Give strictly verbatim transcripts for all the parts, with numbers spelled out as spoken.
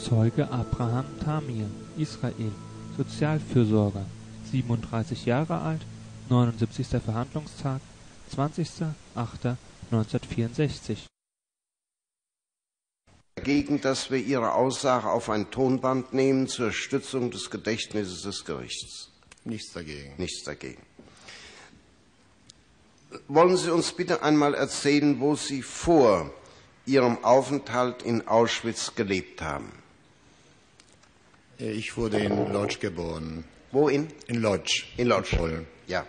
Zeuge Abraham Tamir, Israel, Sozialfürsorger, siebenunddreißig Jahre alt, neunundsiebzigster Verhandlungstag, zwanzigster achter neunzehnhundertvierundsechzig. Dagegen, dass wir Ihre Aussage auf ein Tonband nehmen zur Stützung des Gedächtnisses des Gerichts? Nichts dagegen. Nichts dagegen. Wollen Sie uns bitte einmal erzählen, wo Sie vor Ihrem Aufenthalt in Auschwitz gelebt haben? Ich wurde in Lodz geboren. Wo in? In Lodz. In Lodz. In Polen. Ja.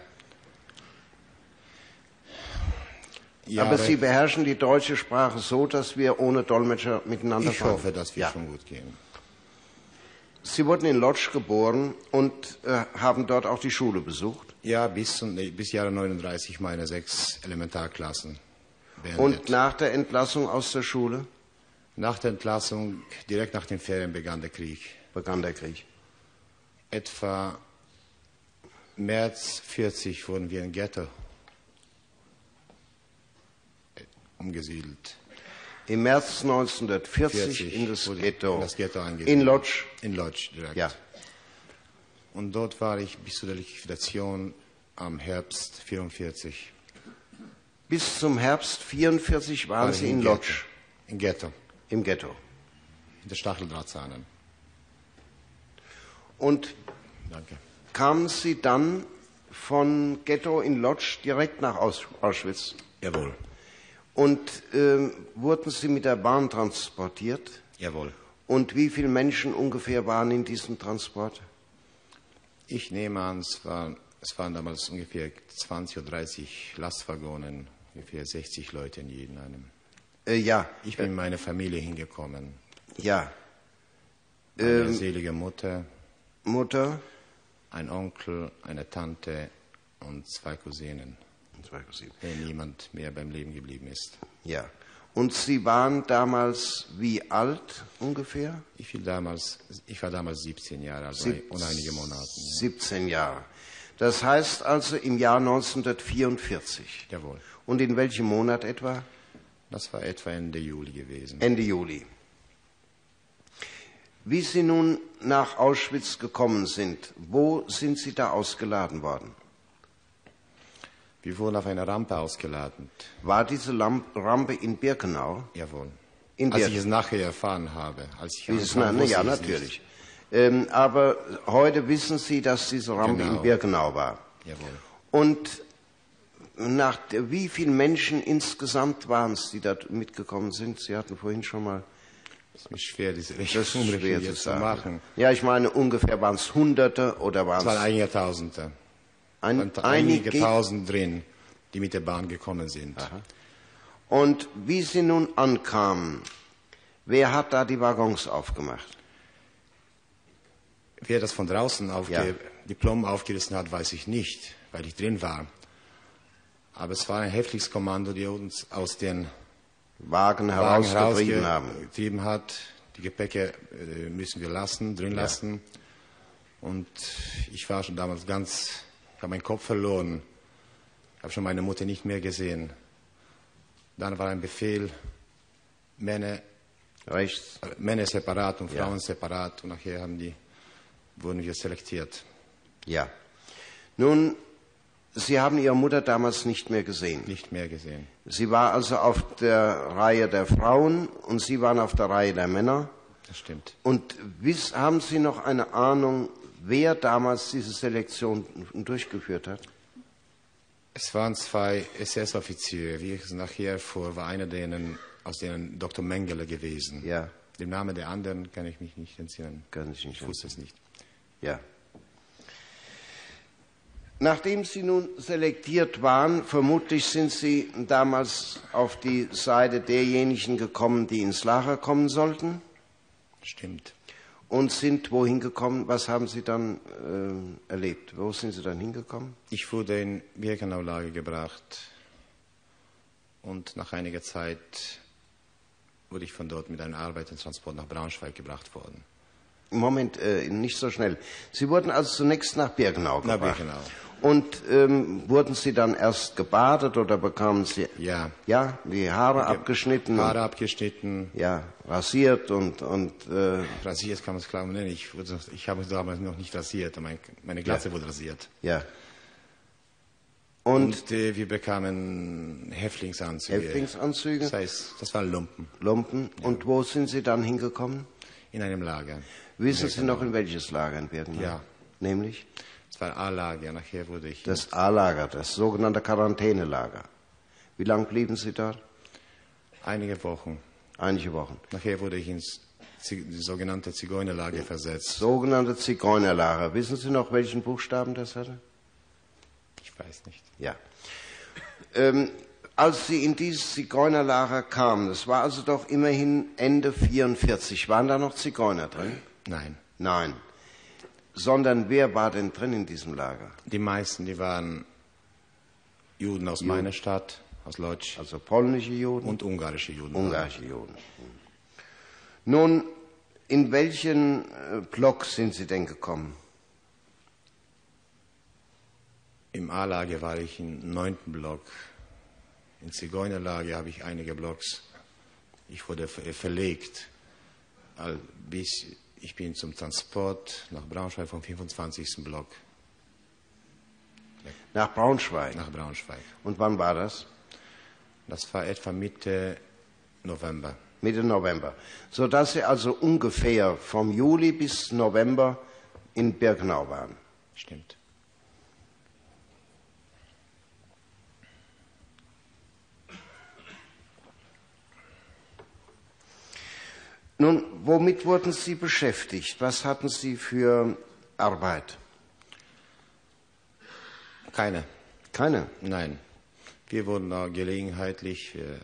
Jahre. Aber Sie beherrschen die deutsche Sprache so, dass wir ohne Dolmetscher miteinander Ich fahren. hoffe, dass wir ja. schon gut gehen. Sie wurden in Lodz geboren und äh, haben dort auch die Schule besucht? Ja, bis, bis Jahre neununddreißig meine sechs Elementarklassen beendet. Und nach der Entlassung aus der Schule? Nach der Entlassung, direkt nach den Ferien, begann der Krieg. Begann der Krieg. Etwa März vierzig wurden wir in Ghetto umgesiedelt. Im März neunzehnhundertvierzig vierzig in das wurde Ghetto. In das Ghetto eingesiedelt. In Lodz? In Lodz, direkt. Ja. Und dort war ich bis zu der Liquidation am Herbst vierundvierzig. Bis zum Herbst vierundvierzig waren War Sie ich in in Lodz? Ghetto. In Ghetto. Im Ghetto. In der Stacheldrahtzahnen. Und Danke. kamen Sie dann von Ghetto in Lodz direkt nach Aus Auschwitz? Jawohl. Und äh, wurden Sie mit der Bahn transportiert? Jawohl. Und wie viele Menschen ungefähr waren in diesem Transport? Ich nehme an, es, war, es waren damals ungefähr zwanzig oder dreißig Lastwaggonen, ungefähr sechzig Leute in jedem einem. Äh, ja. Ich bin mit meiner Familie hingekommen. Ja. Meine Ähm, selige Mutter, Mutter? ein Onkel, eine Tante und zwei Cousinen. Zwei Cousinen. Wenn niemand mehr beim Leben geblieben ist. Ja. Und Sie waren damals wie alt ungefähr? Ich, fiel damals, ich war damals siebzehn Jahre alt, Sieb und einige Monate. Ja. siebzehn Jahre. Das heißt also im Jahr neunzehnhundertvierundvierzig. Jawohl. Und in welchem Monat etwa? Das war etwa Ende Juli gewesen. Ende Juli. Wie Sie nun nach Auschwitz gekommen sind, wo sind Sie da ausgeladen worden? Wir wurden auf einer Rampe ausgeladen. War diese Lamp Rampe in Birkenau? Jawohl. In Als Bir ich es nachher erfahren habe. Als ich Dieses, ankam, na, wusste ja, ich es natürlich. Ähm, aber heute wissen Sie, dass diese Rampe Genau. in Birkenau war. Jawohl. Und nach der, wie viele Menschen insgesamt waren es, die da mitgekommen sind? Sie hatten vorhin schon mal... Es ist mir schwer, diese Das ist Rechnung schwer zu jetzt zu sagen. machen. Ja, ich meine, ungefähr waren es Hunderte oder waren Es waren es einige Tausende. ein, Und einige einige? Tausend drin, die mit der Bahn gekommen sind. Aha. Und wie Sie nun ankamen, wer hat da die Waggons aufgemacht? Wer das von draußen aufge Ja. die Plomben aufgerissen hat, weiß ich nicht, weil ich drin war. Aber es war ein heftiges Kommando, die uns aus den Wagen Wagen herausgetrieben haben. herausgetrieben hat. Die Gepäcke äh, müssen wir lassen, drin Ja. lassen. Und ich war schon damals ganz, ich habe meinen Kopf verloren. Ich habe schon meine Mutter nicht mehr gesehen. Dann war ein Befehl, Männer, Rechts. äh, Männer separat und Ja. Frauen separat. Und nachher haben die, wurden wir selektiert. Ja. Nun, Sie haben Ihre Mutter damals nicht mehr gesehen. Nicht mehr gesehen. Sie war also auf der Reihe der Frauen und Sie waren auf der Reihe der Männer. Das stimmt. Und wiss, haben Sie noch eine Ahnung, wer damals diese Selektion durchgeführt hat? Es waren zwei S S-Offiziere. Wie ich es nachher erfuhr, war einer denen, aus denen Doktor Mengele gewesen. Ja. Den Namen der anderen kann ich mich nicht entsinnen. Kann ich nicht Ich wusste es nicht. Ja. Nachdem Sie nun selektiert waren, vermutlich sind Sie damals auf die Seite derjenigen gekommen, die ins Lager kommen sollten Stimmt. und sind wohin gekommen? Was haben Sie dann äh, erlebt? Wo sind Sie dann hingekommen? Ich wurde in Birkenau-Lager gebracht und nach einiger Zeit wurde ich von dort mit einem Arbeitertransport nach Braunschweig gebracht worden. Moment, äh, nicht so schnell. Sie wurden also zunächst nach Birkenau gebracht. Nach Birkenau. Und ähm, wurden Sie dann erst gebadet oder bekamen Sie Ja. ja die Haare abgeschnitten? Haare abgeschnitten. Ja, rasiert und und äh, Rasiert kann man es klar nennen. Ich, wurde, ich habe damals noch nicht rasiert. Mein, meine Glatze ja. wurde rasiert. Ja. Und, und äh, wir bekamen Häftlingsanzüge. Häftlingsanzüge. Das heißt, das waren Lumpen. Lumpen. Ja. Und wo sind Sie dann hingekommen? In einem Lager. Wissen Sie noch, in welches Lager in Birkenau? Ja. Nämlich? Das war A-Lager. Nachher wurde ich... Das A-Lager, das sogenannte Quarantänelager. Wie lange blieben Sie dort? Einige Wochen. Einige Wochen. Nachher wurde ich ins sogenannte Zigeunerlager versetzt. Sogenannte Zigeunerlager. Wissen Sie noch, welchen Buchstaben das hatte? Ich weiß nicht. Ja. Ähm, als Sie in dieses Zigeunerlager kamen, das war also doch immerhin Ende vierundvierzig, waren da noch Zigeuner drin? Nein. Nein. Sondern wer war denn drin in diesem Lager? Die meisten, die waren Juden aus Juden. meiner Stadt, aus Lodz. Also polnische Juden? Und ungarische Juden. Ungarische Juden. Nun, in welchen Block sind Sie denn gekommen? Im A-Lager war ich im neunten Block. Im Zigeunerlager habe ich einige Blocks. Ich wurde verlegt. Bis ich bin zum Transport nach Braunschweig vom fünfundzwanzigsten Block. Nach Braunschweig? Nach Braunschweig. Und wann war das? Das war etwa Mitte November. Mitte November. Sodass Sie also ungefähr vom Juli bis November in Birkenau waren. Stimmt. Nun, womit wurden Sie beschäftigt? Was hatten Sie für Arbeit? Keine. Keine? Nein. Wir wurden auch gelegenheitlich äh,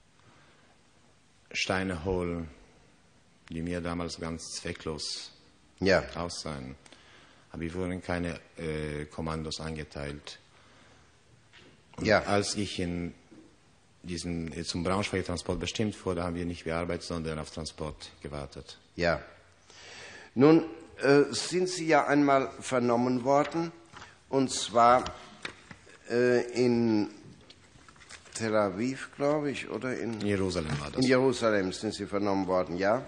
Steine holen, die mir damals ganz zwecklos ja. aussahen. Aber wir wurden keine äh, Kommandos eingeteilt. Und ja. als ich in diesen, äh, zum Braunschweiger Transport bestimmt wurde, haben wir nicht bearbeitet, sondern auf Transport gewartet. Ja. Nun äh, sind Sie ja einmal vernommen worden, und zwar äh, in Tel Aviv, glaube ich, oder in, in Jerusalem war das. In Jerusalem sind Sie vernommen worden, ja?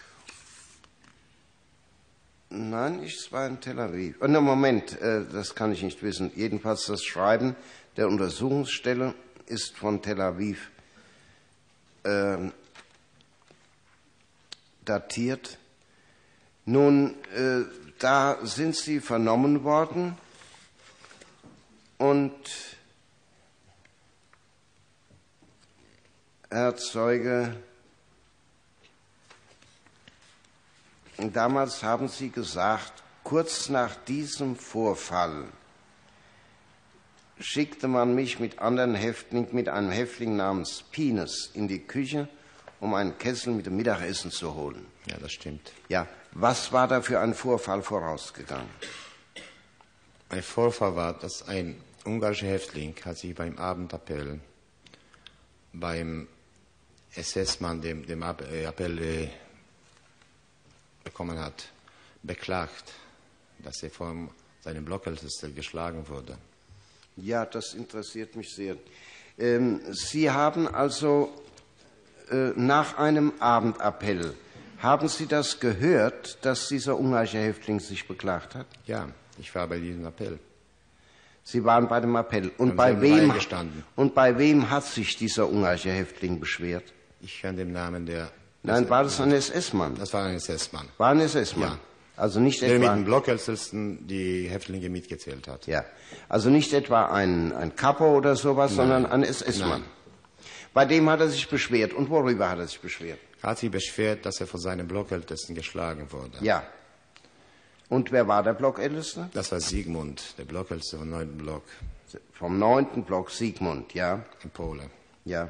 Nein, es war in Tel Aviv. Oh, no, Moment, äh, das kann ich nicht wissen. Jedenfalls das Schreiben der Untersuchungsstelle ist von Tel Aviv äh, datiert. Nun, äh, da sind Sie vernommen worden und Herr Zeuge, damals haben Sie gesagt, kurz nach diesem Vorfall schickte man mich mit anderen Häftlingen, mit einem Häftling namens Pines in die Küche, um einen Kessel mit dem Mittagessen zu holen. Ja, das stimmt. Ja, was war da für ein Vorfall vorausgegangen? Ein Vorfall war, dass ein ungarischer Häftling hat sich beim Abendappell beim S S-Mann, dem, dem Appell äh, bekommen hat, beklagt, dass er von seinem Blockältester geschlagen wurde. Ja, das interessiert mich sehr. Ähm, Sie haben also äh, nach einem Abendappell, haben Sie das gehört, dass dieser ungarische Häftling sich beklagt hat? Ja, ich war bei diesem Appell. Sie waren bei dem Appell. Und bei, wem, und bei wem hat sich dieser ungarische Häftling beschwert? Ich kann dem Namen der... Nein, war das ein S S-Mann? Das war ein S S-Mann. War ein S S-Mann? Ja. Also nicht der etwa... mit dem Blockältesten die Häftlinge mitgezählt hat. Ja. Also nicht etwa ein, ein Kapo oder sowas, Nein. sondern ein S S-Mann. Bei dem hat er sich beschwert. Und worüber hat er sich beschwert? Er hat sich beschwert, dass er von seinem Blockältesten geschlagen wurde. Ja. Und wer war der Blockälteste? Das war Siegmund, der Blockälteste vom neunten Block. Vom neunten Block Siegmund, ja. In Polen. Ja.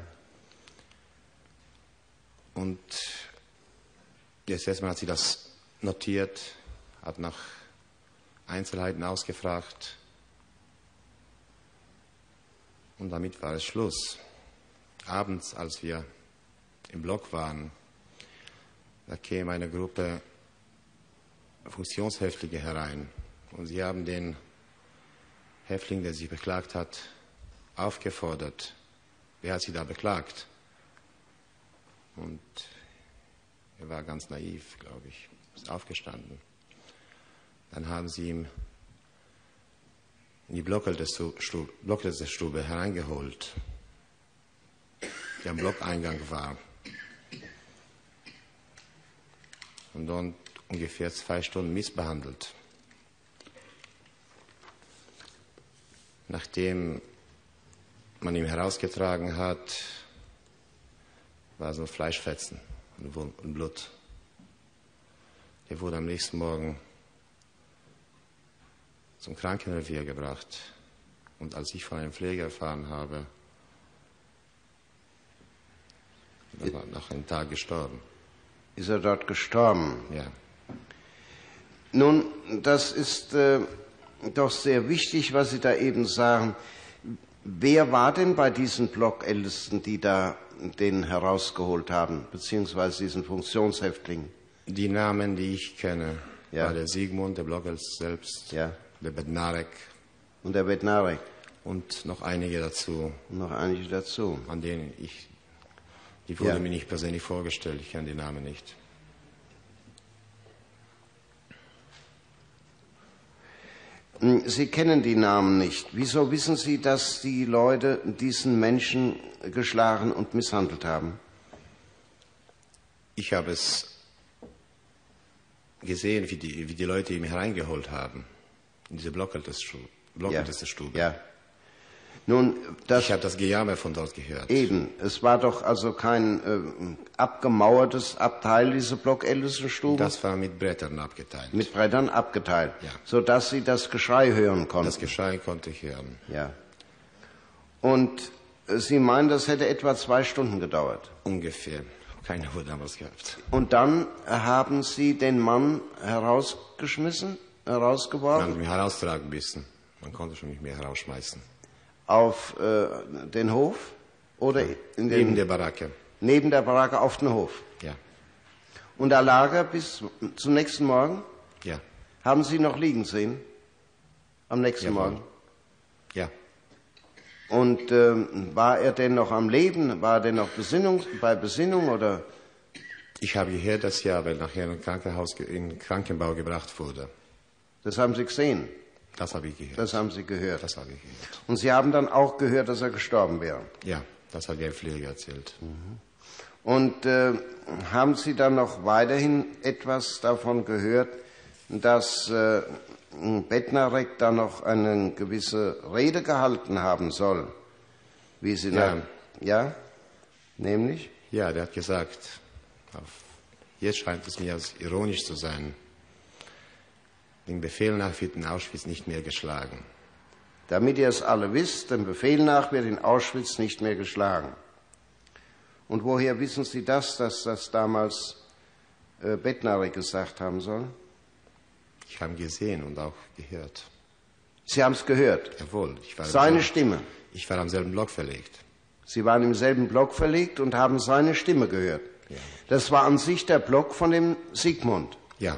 Und jetzt erstmal hat sie das notiert, hat nach Einzelheiten ausgefragt. Und damit war es Schluss. Abends, als wir im Block waren, da käme eine Gruppe Funktionshäftlinge herein. Und sie haben den Häftling, der sich beklagt hat, aufgefordert. Wer hat sie da beklagt? Und er war ganz naiv, glaube ich, ist aufgestanden. Dann haben sie ihn in die Blockleiterstube hereingeholt, die am Blockeingang war. Und dort ungefähr zwei Stunden missbehandelt. Nachdem man ihn herausgetragen hat, war so Fleischfetzen und Blut. Er wurde am nächsten Morgen zum Krankenrevier gebracht. Und als ich von einem Pfleger erfahren habe, er war nach einem Tag gestorben. Ist er dort gestorben? Ja. Nun, das ist äh, doch sehr wichtig, was Sie da eben sagen. Wer war denn bei diesen Blockältesten, die da den herausgeholt haben, beziehungsweise diesen Funktionshäftling? Die Namen, die ich kenne, ja. war der Sigmund, der Blockälteste selbst, ja. der Bednarek. Und der Bednarek. Und noch einige dazu. Und noch einige dazu. An denen ich, die wurden ja. mir nicht persönlich vorgestellt, ich kenne die Namen nicht. Sie kennen die Namen nicht. Wieso wissen Sie, dass die Leute diesen Menschen geschlagen und misshandelt haben? Ich habe es gesehen, wie die, wie die Leute ihn hereingeholt haben, in diese Blockältestenstube. Blockältestenstube. Ja. Ja. Nun, das ich habe das Gejammer von dort gehört. Eben, es war doch also kein äh, abgemauertes Abteil, diese Blockältestenstube? Das war mit Brettern abgeteilt. Mit Brettern abgeteilt, ja. Sodass Sie das Geschrei hören konnten? Das Geschrei konnte ich hören. Ja. Und äh, Sie meinen, das hätte etwa zwei Stunden gedauert? Ungefähr. Keine Uhr damals gehabt. Und dann haben Sie den Mann herausgeschmissen, herausgeworfen? Man hat mich heraustragen müssen. Man konnte schon nicht mehr herausschmeißen. Auf äh, den Hof? Oder ja. in den, neben der Baracke. Neben der Baracke auf den Hof? Ja. Und da lag er bis zum nächsten Morgen? Ja. Haben Sie noch liegen sehen? Am nächsten Jawohl. Morgen? Ja. Und ähm, war er denn noch am Leben? War er denn noch Besinnung, bei Besinnung? Oder? Ich habe gehört, dass er aber nachher in ein Krankenhaus, in den Krankenbau gebracht wurde. Das haben Sie gesehen? Das habe ich gehört. Das haben Sie gehört. Das habe ich gehört. Und Sie haben dann auch gehört, dass er gestorben wäre? Ja, das hat mir ein Pfleger erzählt. Mhm. Und äh, haben Sie dann noch weiterhin etwas davon gehört, dass äh, Bednarek da noch eine gewisse Rede gehalten haben soll? Wie Sie ja. da, ja? Nämlich? Ja, der hat gesagt, auf, jetzt scheint es mir als ironisch zu sein, den Befehl nach wird in Auschwitz nicht mehr geschlagen. Damit ihr es alle wisst, dem Befehl nach wird in Auschwitz nicht mehr geschlagen. Und woher wissen Sie das, dass das damals äh, Bednarek gesagt haben soll? Ich habe ihn gesehen und auch gehört. Sie haben es gehört? Jawohl. Ich war seine selben, Stimme? Ich war am selben Block verlegt. Sie waren im selben Block verlegt und haben seine Stimme gehört? Ja. Das war an sich der Block von dem Sigmund? Ja.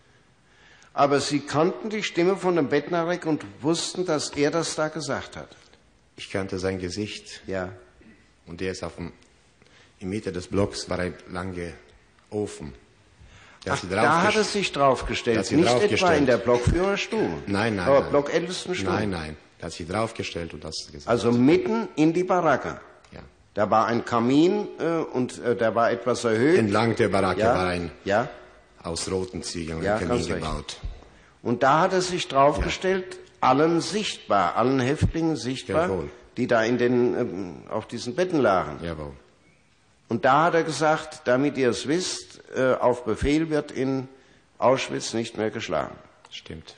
Aber Sie kannten die Stimme von dem Bednarek und wussten, dass er das da gesagt hat? Ich kannte sein Gesicht. Ja. Und der ist auf dem, in Mitte des Blocks war ein langer Ofen. Ach, da hat er sich draufgestellt, nicht draufgestellt. etwa in der Blockführerstube? Nein, nein. Aber nein. Blockältestenstube? Nein, nein. Da hat sich draufgestellt und das gesagt. Also mitten in die Baracke? Ja. Da war ein Kamin äh, und äh, der war etwas erhöht? Entlang der Baracke ja. war ein ja. aus roten Ziegeln ja, ein Kamin gebaut. Und da hat er sich draufgestellt, ja. allen sichtbar, allen Häftlingen sichtbar, Jawohl. die da in den, ähm, auf diesen Betten lagen. Jawohl. Und da hat er gesagt, damit ihr es wisst, äh, auf Befehl wird in Auschwitz nicht mehr geschlagen. Stimmt.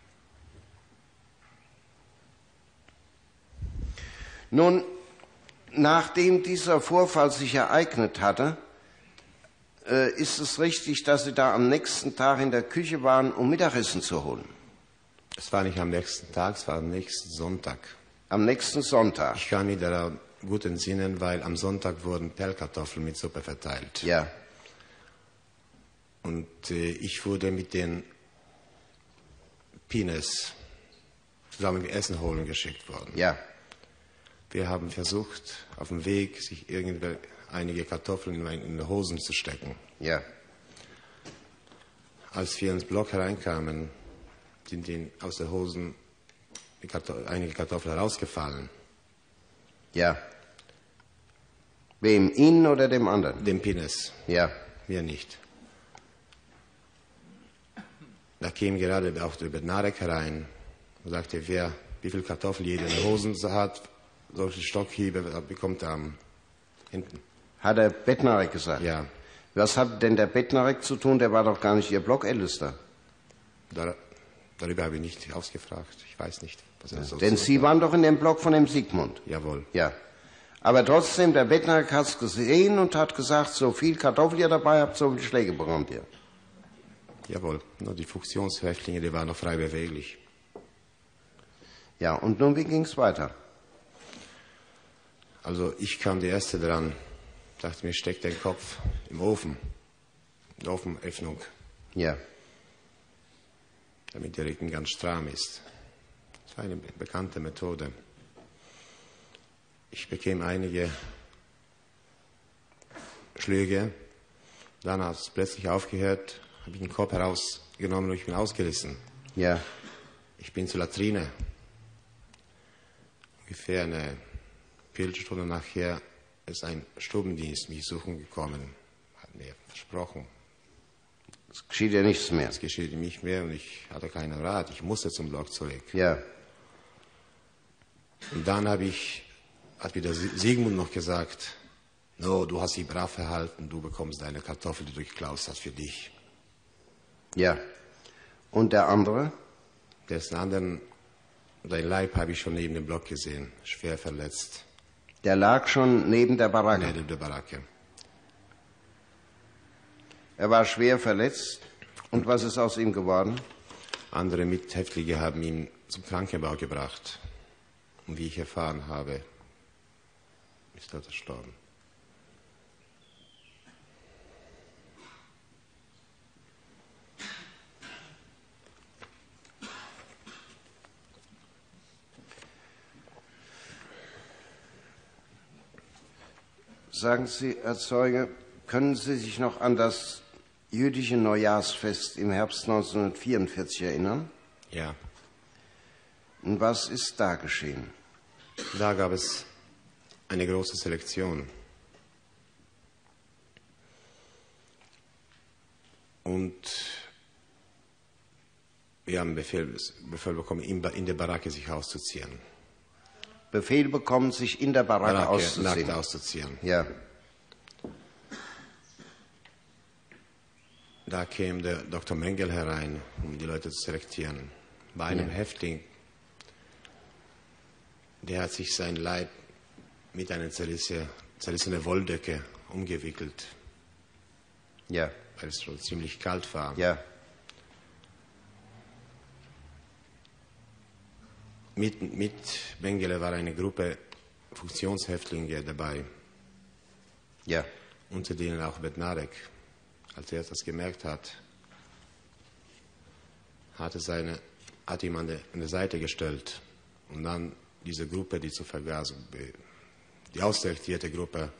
Nun, nachdem dieser Vorfall sich ereignet hatte, äh, ist es richtig, dass Sie da am nächsten Tag in der Küche waren, um Mittagessen zu holen? Es war nicht am nächsten Tag, es war am nächsten Sonntag. Am nächsten Sonntag? Ich kann mich da gut entsinnen, weil am Sonntag wurden Pellkartoffeln mit Suppe verteilt. Ja. Und äh, ich wurde mit den Pines zusammen Essen holen geschickt worden. Ja. Wir haben versucht, auf dem Weg sich irgendwie einige Kartoffeln in, in die Hosen zu stecken. Ja. Als wir ins Block hereinkamen, sind ihnen aus den Hosen die Kartoffel, einige Kartoffeln herausgefallen. Ja. Wem? Ihnen oder dem anderen? Dem Pines. Ja. Mir nicht. Da kam gerade auch der Bednarek herein und sagte, wer wie viel Kartoffeln jeder in den Hosen hat, solche Stockhiebe bekommt er am hinten. Hat der Bednarek gesagt? Ja. Was hat denn der Bednarek zu tun? Der war doch gar nicht Ihr Blockältester. Da, darüber habe ich nicht ausgefragt. Ich weiß nicht, was er Ja. so Denn so Sie sagt. waren doch in dem Block von dem Sigmund. Jawohl. Ja. Aber trotzdem, der Bednarek hat es gesehen und hat gesagt, so viel Kartoffel ihr dabei habt, so viele Schläge bekommt ihr. Jawohl. Nur die Funktionshäftlinge, die waren noch frei beweglich. Ja, und nun, wie ging es weiter? Also ich kam der Erste dran, dachte mir, steckt den Kopf im Ofen, in der Ofenöffnung, Ja. damit der Rücken ganz stramm ist. Das war eine bekannte Methode. Ich bekam einige Schläge, dann hat es plötzlich aufgehört, habe ich den Kopf herausgenommen und ich bin ausgerissen. Ja. Ich bin zur Latrine. Ungefähr eine Viertelstunde nachher ist ein Stubendienst mich suchen gekommen, hat mir versprochen, Es geschieht ja nichts mehr. es geschieht nicht mehr und ich hatte keinen Rat, ich musste zum Block zurück. Ja. Und dann habe ich, hat wieder Sigmund noch gesagt, no, du hast dich brav verhalten, du bekommst deine Kartoffel, die du geklaut hast, für dich. Ja. Und der andere? Dessen anderen, sein Leib habe ich schon neben dem Block gesehen, schwer verletzt, Der lag schon neben der Baracke. neben der Baracke. Er war schwer verletzt. Und was ist aus ihm geworden? Andere Mithäftlinge haben ihn zum Krankenbau gebracht. Und wie ich erfahren habe, ist er verstorben. Sagen Sie, Herr Zeuge, können Sie sich noch an das jüdische Neujahrsfest im Herbst neunzehnhundertvierundvierzig erinnern? Ja, Und was ist da geschehen? da gab es eine große Selektion. Und wir haben Befehl, Befehl bekommen, in, in der Baracke sich auszuziehen. Befehl bekommen, sich in der Baracke, Baracke auszuziehen. nackt auszuziehen. Ja. Da kam der Doktor Mengel herein, um die Leute zu selektieren. Bei einem Ja. Häftling, der hat sich sein Leib mit einer zerrisse, zerrissenen Wolldecke umgewickelt, Ja. weil es schon ziemlich kalt war. Ja. Mit, mit Mengele war eine Gruppe Funktionshäftlinge dabei, Ja. unter denen auch Bednarek. Als er das gemerkt hat, hat er seine, hat ihm an der, an der Seite gestellt und dann diese Gruppe, die zur Vergasung, die ausselektierte Gruppe,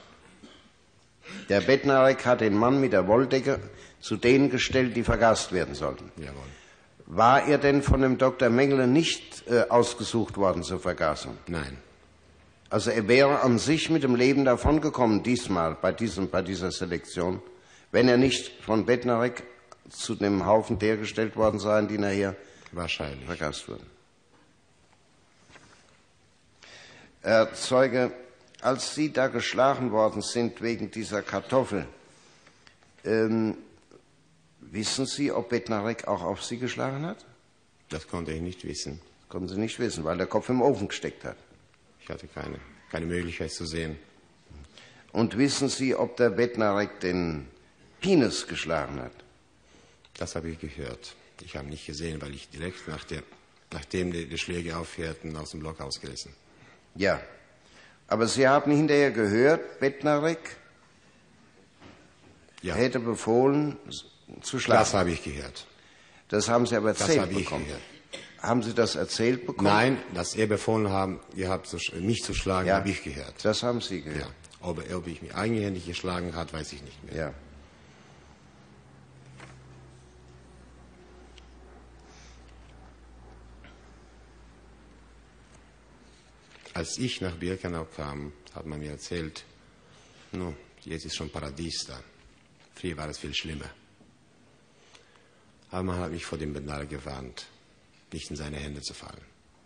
Der Bednarek hat den Mann mit der Wolldecke zu denen gestellt, die vergast werden sollten. jawohl, War er denn von dem Doktor Mengele nicht äh, ausgesucht worden zur Vergasung? nein, Also er wäre an sich mit dem Leben davongekommen, diesmal, bei, diesem, bei dieser Selektion, wenn er nicht von Bednarek zu dem Haufen der gestellt worden sei, die nachher wahrscheinlich. vergast wurden. Herr Zeuge, als Sie da geschlagen worden sind wegen dieser Kartoffel, ähm, wissen Sie, ob Bednarek auch auf Sie geschlagen hat? Das konnte ich nicht wissen. Das konnten Sie nicht wissen, weil der Kopf im Ofen gesteckt hat. Ich hatte keine, keine Möglichkeit zu sehen. Und wissen Sie, ob der Bednarek den Pines geschlagen hat? Das habe ich gehört. Ich habe nicht gesehen, weil ich direkt nach der, nachdem die, die Schläge aufhörten, aus dem Block ausgerissen. Ja. Aber Sie haben hinterher gehört, Bednarek Ja, hätte befohlen, zu schlagen. das habe ich gehört. Das haben Sie aber erzählt Das habe ich bekommen. gehört. Haben Sie das erzählt bekommen? Nein, dass er befohlen haben, gehabt, mich zu schlagen, Ja. habe ich gehört. Das haben Sie gehört. Ja. Ob, er- ob ich mich eigenhändig geschlagen hat, weiß ich nicht mehr. Ja. Als ich nach Birkenau kam, hat man mir erzählt, no, jetzt ist schon Paradies da. Früher war es viel schlimmer. Aber man hat mich vor dem Bendal gewarnt, nicht in seine Hände zu fallen.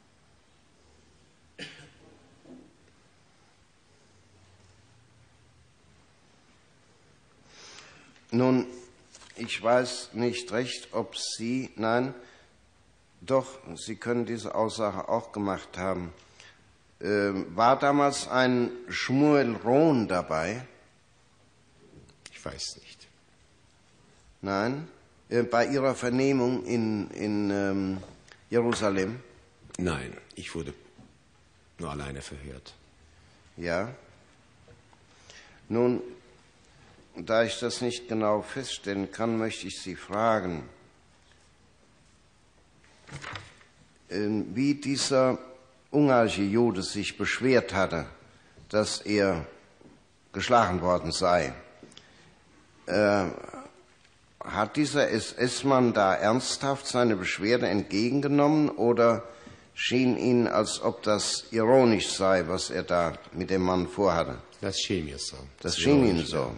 Nun, ich weiß nicht recht, ob Sie, nein, doch, Sie können diese Aussage auch gemacht haben. Ähm, war damals ein Shmuel Rohn dabei? Ich weiß nicht. Nein? Äh, bei Ihrer Vernehmung in, in ähm, Jerusalem? Nein, ich wurde nur alleine verhört. Ja. Nun, da ich das nicht genau feststellen kann, möchte ich Sie fragen, äh, wie dieser ungarische Jude sich beschwert hatte, dass er geschlagen worden sei. Äh, hat dieser S S-Mann da ernsthaft seine Beschwerde entgegengenommen oder schien Ihnen, als ob das ironisch sei, was er da mit dem Mann vorhatte? Das schien mir so. Das schien Ihnen ironisch, so. ja.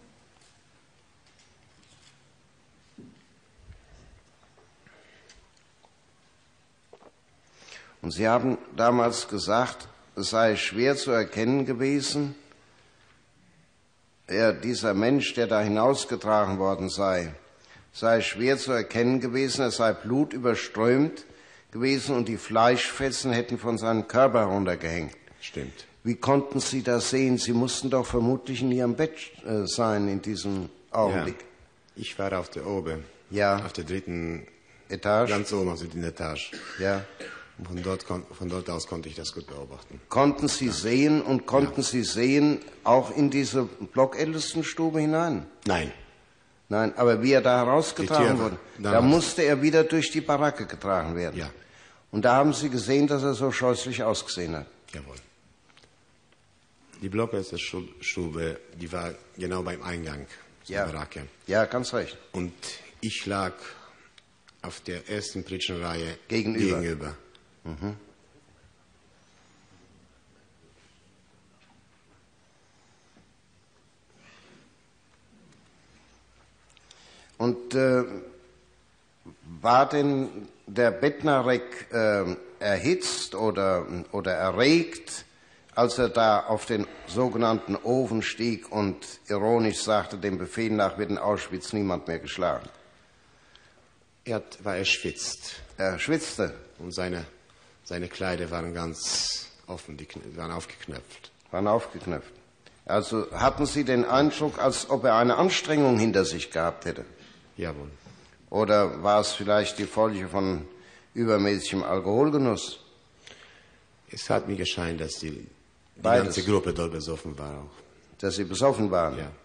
Und Sie haben damals gesagt, es sei schwer zu erkennen gewesen, er, dieser Mensch, der da hinausgetragen worden sei, sei schwer zu erkennen gewesen, er sei blutüberströmt gewesen und die Fleischfetzen hätten von seinem Körper heruntergehängt. Stimmt. Wie konnten Sie das sehen? Sie mussten doch vermutlich in Ihrem Bett äh, sein in diesem Augenblick. Ja. Ich war auf der Oben, Ja. auf der dritten Etage? ganz oben auf der dritten Etage. Ja. Und von dort, kon- von dort aus konnte ich das gut beobachten. Konnten Sie sehen und konnten Ja. Sie sehen auch in diese Blockältestenstube hinein? Nein, Nein, aber wie er da Die herausgetragen Tür- wurde, da da war- musste er wieder durch die Baracke getragen werden. ja, Und da haben Sie gesehen, dass er so scheußlich ausgesehen hat. jawohl. Die Blockältestenstube, die war genau beim Eingang zur Ja. Baracke. Ja, ganz recht. Und ich lag auf der ersten Pritschenreihe Gegenüber. gegenüber. Und äh, war denn der Bednarek äh, erhitzt oder, oder erregt, als er da auf den sogenannten Ofen stieg und ironisch sagte, dem Befehl nach wird in Auschwitz niemand mehr geschlagen? Er hat- war erschwitzt Er schwitzte, und seine, seine Kleider waren ganz offen, die Kn- waren aufgeknöpft. waren aufgeknöpft. Also hatten Sie den Eindruck, als ob er eine Anstrengung hinter sich gehabt hätte? Jawohl. Oder war es vielleicht die Folge von übermäßigem Alkoholgenuss? Es hat mir gescheint, dass die, die Beides. ganze Gruppe dort besoffen war auch. Dass Sie besoffen waren? Ja.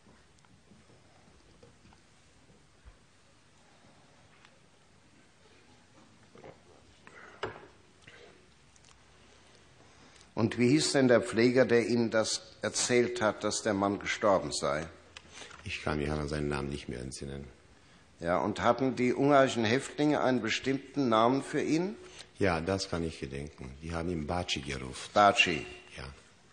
Und wie hieß denn der Pfleger, der Ihnen das erzählt hat, dass der Mann gestorben sei? Ich kann mich an seinen Namen nicht mehr entsinnen. Ja, und hatten die ungarischen Häftlinge einen bestimmten Namen für ihn? Ja, das kann ich gedenken. Die haben ihn Baci gerufen. Baci. Ja.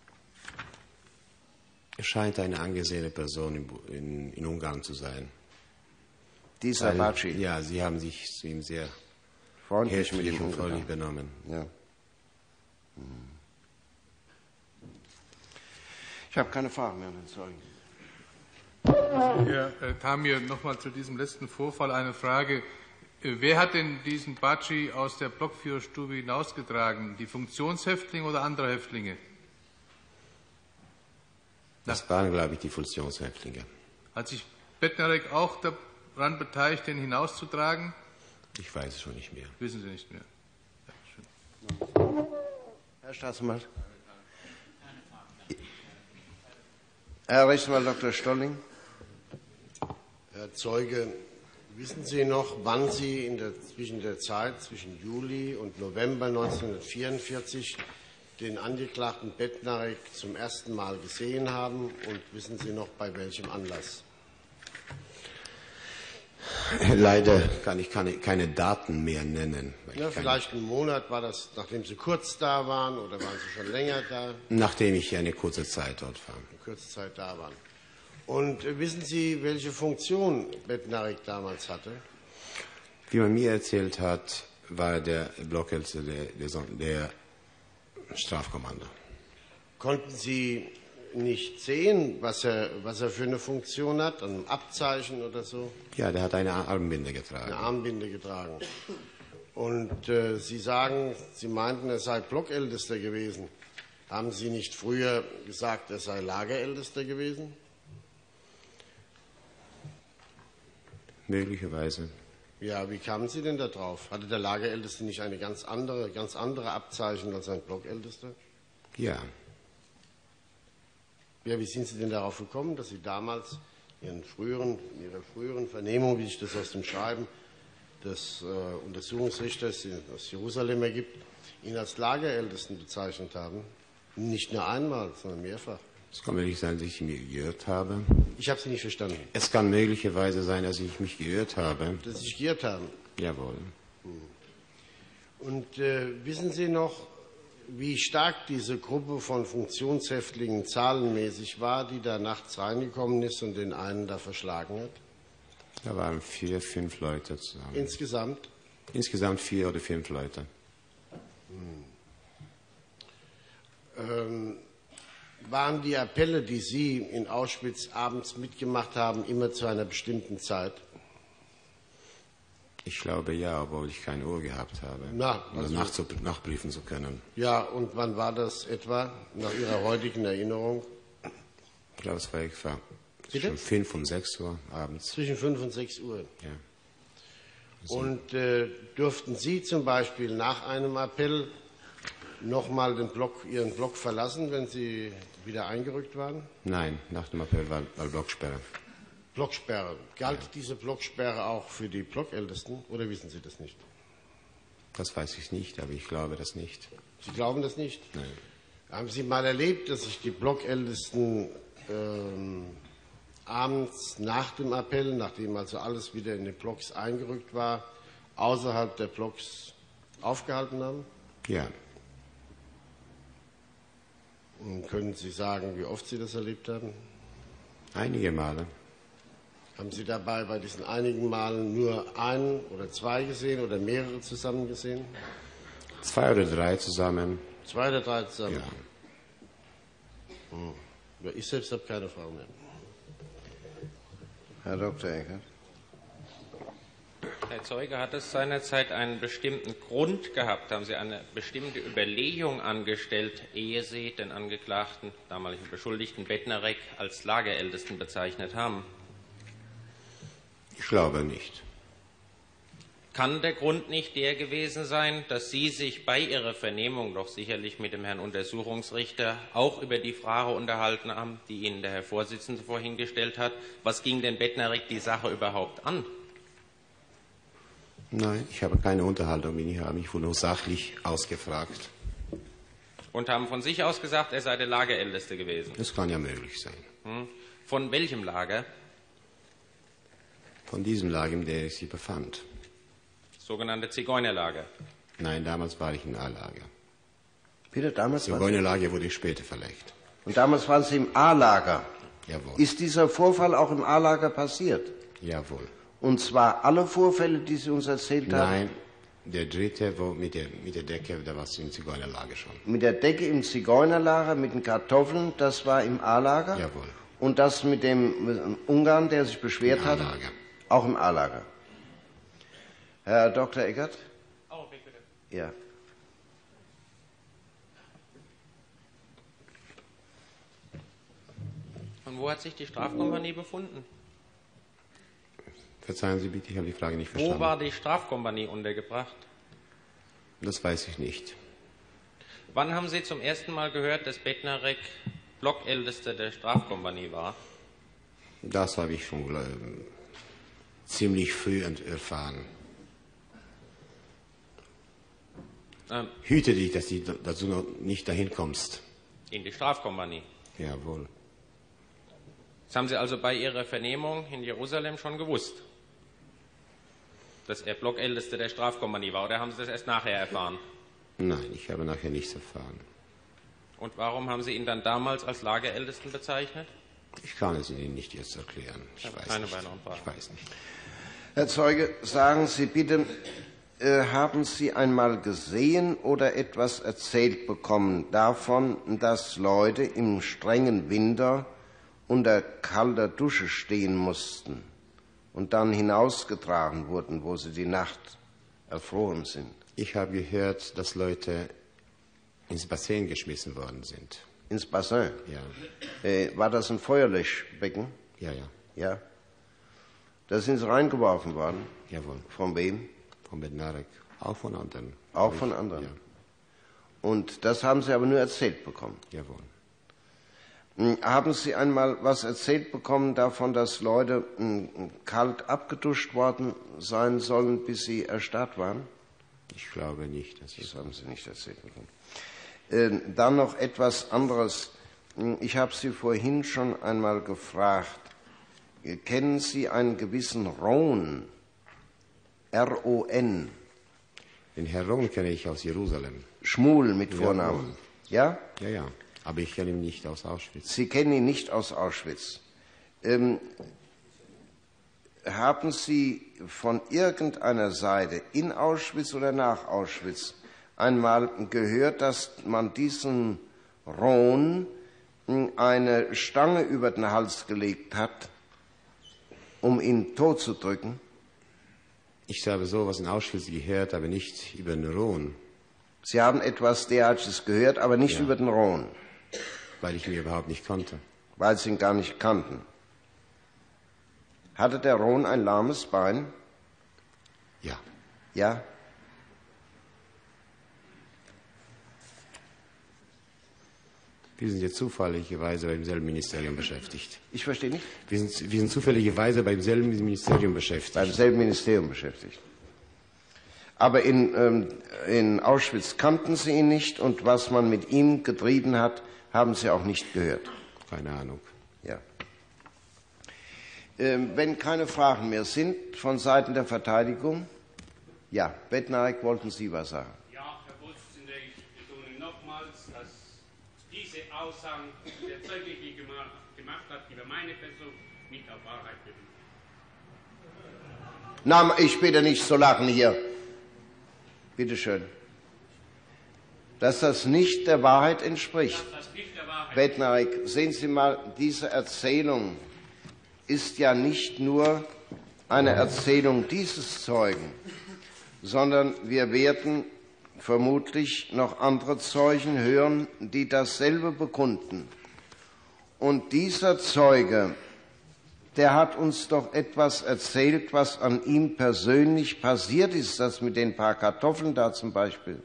Er scheint eine angesehene Person in, Bu- in, in Ungarn zu sein. Dieser Weil- Baci. Ja, sie haben sich zu ihm sehr Freundlich mit höflich ihm und freundlich umgegangen. benommen. Ja. Hm. Ich habe keine Fragen mehr an den Zeugen. Herr äh, Tamir, nochmal zu diesem letzten Vorfall eine Frage. Äh, Wer hat denn diesen Baci aus der Blockführerstube hinausgetragen? Die Funktionshäftlinge oder andere Häftlinge? Das waren, glaube ich, die Funktionshäftlinge. Hat sich Bednarek auch daran beteiligt, den hinauszutragen? Ich weiß es schon nicht mehr. Wissen Sie nicht mehr. Ja, schön. Herr Staatsanwalt. Herr Rechtsanwalt Doktor Stolling. Herr Zeuge, Wissen Sie noch, wann Sie in der, zwischen der Zeit zwischen Juli und November neunzehnhundertvierundvierzig den Angeklagten Bednarek zum ersten Mal gesehen haben, und wissen Sie noch, bei welchem Anlass? Leider kann ich keine, keine Daten mehr nennen. Ja, vielleicht einen Monat, war das, nachdem Sie kurz da waren, oder waren Sie schon länger da? Nachdem ich eine kurze Zeit dort war. Eine kurze Zeit da waren. Und äh, wissen Sie, welche Funktion Bednarek damals hatte? Wie man mir erzählt hat, war er der Blockälteste der, der, der Strafkommando. Konnten Sie nicht sehen, was er, was er für eine Funktion hat, an einem Abzeichen oder so? Ja, der hat eine Armbinde getragen. Eine Armbinde getragen. Und äh, Sie sagen, Sie meinten, er sei Blockältester gewesen. Haben Sie nicht früher gesagt, er sei Lagerältester gewesen? Möglicherweise. Ja, wie kamen Sie denn da drauf? Hatte der Lagerälteste nicht eine ganz andere, ganz andere Abzeichen als ein Blockältester? Ja. Ja, wie sind Sie denn darauf gekommen, dass Sie damals Ihren früheren, in Ihrer früheren Vernehmung, wie sich das aus dem Schreiben des äh, Untersuchungsrichters aus Jerusalem ergibt, ihn als Lagerältesten bezeichnet haben? Nicht nur einmal, sondern mehrfach. Es kann möglich sein, dass ich mich geirrt habe. Ich habe Sie nicht verstanden. Es kann möglicherweise sein, dass ich mich geirrt habe. Dass Sie sich geirrt haben? Jawohl. Und äh, wissen Sie noch, wie stark diese Gruppe von Funktionshäftlingen zahlenmäßig war, die da nachts reingekommen ist und den einen da verschlagen hat? Da waren vier, fünf Leute zusammen. Insgesamt? Insgesamt vier oder fünf Leute. Hm. Ähm, waren die Appelle, die Sie in Auschwitz abends mitgemacht haben, immer zu einer bestimmten Zeit? Ich glaube ja, obwohl ich keine Uhr gehabt habe, Na, um also, das nachprüfen zu können. Ja, und wann war das etwa, nach Ihrer heutigen Erinnerung? Ich glaube, es war etwa Bitte? schon fünf und sechs Uhr abends. Zwischen fünf und sechs Uhr. Ja. Und äh, durften Sie zum Beispiel nach einem Appell nochmal den Block, Ihren Block verlassen, wenn Sie wieder eingerückt waren? Nein, nach dem Appell war, war Blocksperre. Blocksperre. Galt ja. diese Blocksperre auch für die Blockältesten, oder wissen Sie das nicht? Das weiß ich nicht, aber ich glaube das nicht. Sie glauben das nicht? Nein. Haben Sie mal erlebt, dass sich die Blockältesten ähm, abends nach dem Appell, nachdem also alles wieder in den Blocks eingerückt war, außerhalb der Blocks aufgehalten haben? Ja. Und können Sie sagen, wie oft Sie das erlebt haben? Einige Male. Haben Sie dabei bei diesen einigen Malen nur einen oder zwei gesehen oder mehrere zusammen gesehen? Zwei oder drei zusammen. Zwei oder drei zusammen? Ja. Hm. Ja, ich selbst habe keine Frau mehr. Herr Doktor Eckert. Herr Zeuge, hat es seinerzeit einen bestimmten Grund gehabt? Haben Sie eine bestimmte Überlegung angestellt, ehe Sie den Angeklagten, damaligen Beschuldigten Bednarek, als Lagerältesten bezeichnet haben? Ich glaube nicht. Kann der Grund nicht der gewesen sein, dass Sie sich bei Ihrer Vernehmung doch sicherlich mit dem Herrn Untersuchungsrichter auch über die Frage unterhalten haben, die Ihnen der Herr Vorsitzende vorhin gestellt hat? Was ging denn Bednarek die Sache überhaupt an? Nein, ich habe keine Unterhaltung mit ihm. Ich habe mich wohl nur sachlich ausgefragt. Und haben von sich aus gesagt, er sei der Lagerälteste gewesen? Das kann ja möglich sein. Hm. Von welchem Lager? Von diesem Lager, in dem ich sie befand. Sogenannte Zigeunerlager? Nein, damals war ich im A-Lager. Bitte, damals Das Zigeunerlager wurde später verlegt. Und damals waren Sie im A-Lager? Jawohl. Ist dieser Vorfall auch im A-Lager passiert? Jawohl. Und zwar alle Vorfälle, die Sie uns erzählt haben? Nein, der dritte, wo mit, der, mit der Decke, da war es im Zigeunerlager schon. Mit der Decke im Zigeunerlager, mit den Kartoffeln, das war im A-Lager? Jawohl. Und das mit dem, mit dem Ungarn, der sich beschwert hat? A-Lager. Auch im A-Lager. Herr Doktor Eckert? Augenblick bitte. Ja. Und wo hat sich die Strafkompanie befunden? Verzeihen Sie bitte, ich habe die Frage nicht verstanden. Wo war die Strafkompanie untergebracht? Das weiß ich nicht. Wann haben Sie zum ersten Mal gehört, dass Bednarek Blockältester der Strafkompanie war? Das habe ich schon äh, ziemlich früh erfahren. Ähm, Hüte dich, dass du dazu noch nicht dahin kommst. in die Strafkompanie. Jawohl. Das haben Sie also bei Ihrer Vernehmung in Jerusalem schon gewusst, dass er Blockältester der Strafkompanie war, oder haben Sie das erst nachher erfahren? Nein, ich habe nachher nichts erfahren. Und warum haben Sie ihn dann damals als Lagerältesten bezeichnet? Ich kann es Ihnen nicht jetzt erklären. Ich, Ich habe weiß, keine nicht. weiteren Fragen. Ich weiß nicht. Herr Zeuge, sagen Sie bitte, äh, haben Sie einmal gesehen oder etwas erzählt bekommen davon, dass Leute im strengen Winter unter kalter Dusche stehen mussten und dann hinausgetragen wurden, wo sie die Nacht erfroren sind? Ich habe gehört, dass Leute ins Bassin geschmissen worden sind. Ins Bassin? Ja, Äh, war das ein Feuerlöschbecken? ja, ja. Ja. Da sind sie reingeworfen worden. Jawohl. Von wem? Von Bednarek. Auch von anderen. Auch Ich- von anderen. Ja, Und das haben Sie aber nur erzählt bekommen. jawohl. Hm, Haben Sie einmal was erzählt bekommen davon, dass Leute hm, kalt abgeduscht worden sein sollen, bis sie erstarrt waren? Ich glaube nicht, dass Das es haben Sie nicht erzählt bekommen. Äh, dann noch etwas anderes. Hm, Ich habe Sie vorhin schon einmal gefragt. äh, Kennen Sie einen gewissen Ron? R O N. Den Herrn kenne ich aus Jerusalem. Schmuel mit Vornamen. Ja? Ja, ja. Aber ich kenne ihn nicht aus Auschwitz. Sie kennen ihn nicht aus Auschwitz. Ähm, haben Sie von irgendeiner Seite in Auschwitz oder nach Auschwitz einmal gehört, dass man diesen Ron eine Stange über den Hals gelegt hat, um ihn totzudrücken? Ich habe sowas in Auschwitz gehört, aber nicht über den Ron, Sie haben etwas derartiges gehört, aber nicht Ja. über den Ron, weil ich ihn überhaupt nicht kannte. weil Sie ihn gar nicht kannten. Hatte der Ron ein lahmes Bein? Ja, Ja. wir sind jetzt zufälligerweise beim selben Ministerium beschäftigt. Ich verstehe nicht. Wir sind, wir sind zufälligerweise beim selben Ministerium beschäftigt. Beim selben Ministerium beschäftigt. Aber in, ähm, in Auschwitz kannten Sie ihn nicht und was man mit ihm getrieben hat, haben Sie auch nicht gehört. Keine Ahnung. Ja. Ähm, wenn keine Fragen mehr sind von Seiten der Verteidigung, ja, Bednarek, wollten Sie was sagen? Ja, Herr Vorsitzender, ich betone nochmals, dass diese Aussagen, die der Zeuge hier gemacht, gemacht hat, über meine Person nicht auf Wahrheit beruhen. Na, ich bitte nicht so lachen hier. Bitte schön. Dass das nicht der Wahrheit entspricht. Dass das nicht der Wahrheit Bednarek, sehen Sie mal, diese Erzählung ist ja nicht nur eine Erzählung dieses Zeugen, sondern wir werden vermutlich noch andere Zeugen hören, die dasselbe bekunden. Und dieser Zeuge, der hat uns doch etwas erzählt, was an ihm persönlich passiert ist, das mit den paar Kartoffeln da zum Beispiel.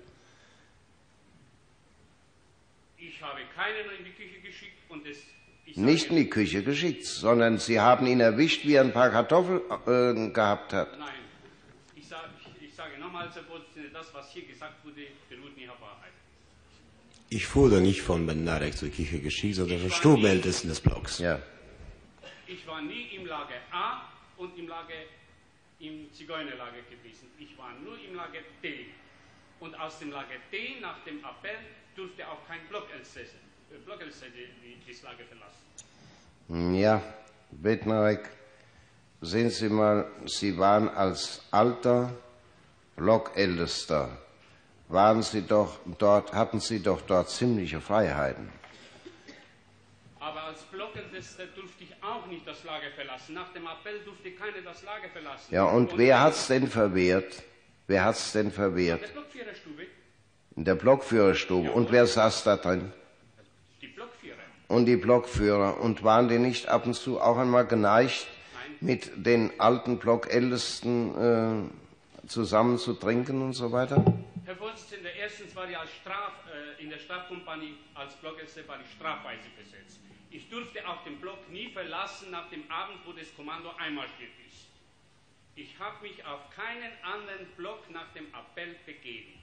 Ich habe keinen in die Küche geschickt und es. Ich Nicht sage, in die Küche geschickt, sondern Sie haben ihn erwischt, wie er ein paar Kartoffeln äh, gehabt hat. Nein. Ich sage, ich, ich sage nochmals, Herr Vorsitzender, das, was hier gesagt wurde, beruht nicht auf Wahrheit. Ich wurde nicht von Bednarek zur Kirche geschickt, sondern vom Sturmältesten des Blocks. Ja. Ich war nie im Lager A und im Lager, im Zigeunerlager gewesen. Ich war nur im Lager D. Und aus dem Lager D nach dem Appell durfte auch kein Blockältester äh, Blockältester das Lager verlassen. Ja, Bednarek, sehen Sie mal, Sie waren als alter Blockältester, waren Sie doch dort, hatten Sie doch dort ziemliche Freiheiten. Aber als Blockältester durfte ich auch nicht das Lager verlassen. Nach dem Appell durfte keiner das Lager verlassen. Ja, und wer hat's denn verwehrt? Wer hat's denn Der verwehrt? Blockführerstube, In der Blockführerstube. Und wer saß da drin? die Blockführer. Und die Blockführer. Und waren die nicht ab und zu auch einmal geneigt, mit den alten Blockältesten äh, zusammen zu trinken und so weiter? Herr Vorsitzender, erstens war ich als Straf, äh, in der Strafkompanie als Blockältester war ich strafweise versetzt. Ich durfte auch den Block nie verlassen nach dem Abend, wo das Kommando einmarschiert ist. Ich habe mich auf keinen anderen Block nach dem Appell begeben.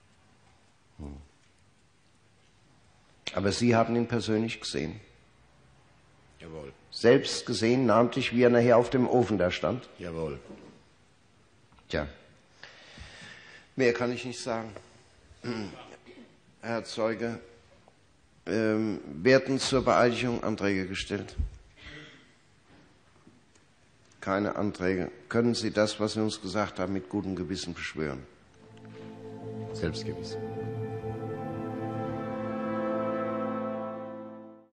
Aber Sie haben ihn persönlich gesehen? Jawohl. Selbst gesehen, namentlich, wie er nachher auf dem Ofen da stand? Jawohl. Tja, mehr kann ich nicht sagen. Herr Zeuge, ähm, werden zur Beeidigung Anträge gestellt? Keine Anträge. Können Sie das, was Sie uns gesagt haben, mit gutem Gewissen beschwören? Selbstgewissen.